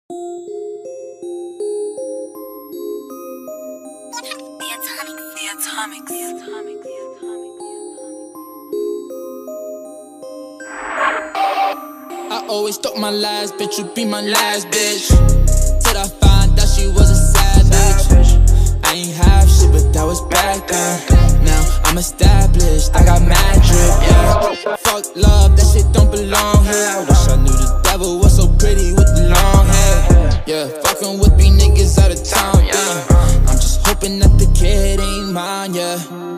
I always thought my last bitch would be my last bitch, till I found out she was a savage. I ain't have shit, but that was back then. Now I'm established, I got mad drip, yeah. Fuck love, that shit don't belong here. I wish I knew the devil was so pretty with the long hair. Yeah, fucking with me niggas out of town, yeah. I'm just hoping that the kid ain't mine, yeah.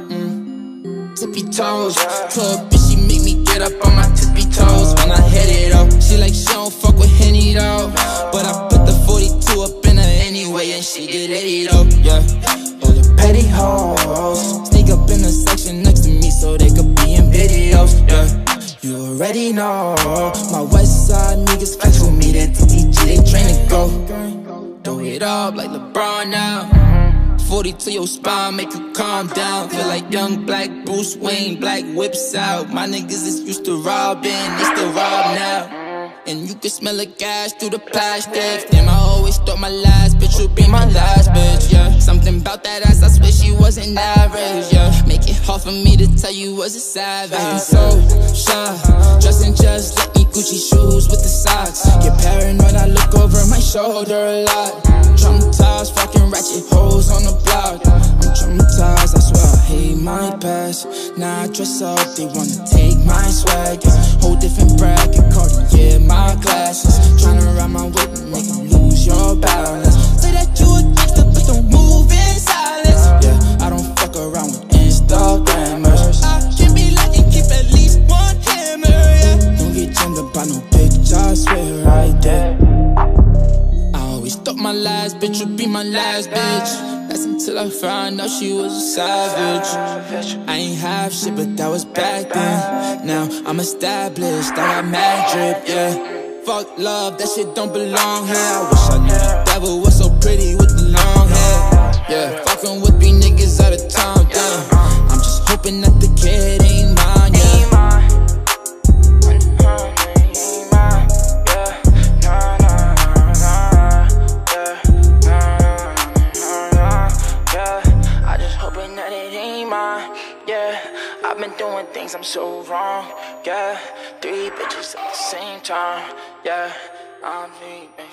Tippy toes, told bitch she make me get up on my tippy toes when I hit it up. She like she don't fuck with Henny though, but I put the 42 up in her anyway and she get 80 though, yeah. All the petty hoes sneak up in the section next to me so they could be in videos, yeah. You already know my west side niggas flex with me, that TTG they train to go. Throw it up like LeBron now. 40 to your spine, make you calm down. Feel like young black Bruce Wayne, black whips out. My niggas is used to robbing, they still rob now. And you can smell the gas through the plastic. Damn, I always thought my last bitch would be my last bitch, yeah. Something about that ass, I swear she wasn't average, yeah. Make it hard for me to tell you was a savage. Acting so shy, dressing just like me, Gucci shoes with the socks. Get paranoid, I look over my shoulder a lot. Traumatized, fucking ratchet hoes on the block. I'm traumatized, I swear I hate my past. Now I dress up, they wanna take my swag, yeah. Whole different bracket, Cartier, my glasses. Tryna ride my whip, make you lose your balance. Say that you a gangster, but don't move in silence, yeah. I don't fuck around with Instagrammers. I can be like and keep at least one hammer, yeah. Don't get jammed up by no picture, I swear right there. Thought my last bitch would be my last bitch. That's until I found out she was a savage. I ain't have shit, but that was back then. Now I'm established, I got mad drip, yeah. Fuck love, that shit don't belong here. I wish I knew the devil was so pretty with the long hair, yeah. Fucking with me niggas out of town, yeah. I'm just hoping that the kid ain't mine, yeah. Yeah, I've been doing things I'm so wrong. Yeah, 3 bitches at the same time. Yeah, I'm leaving.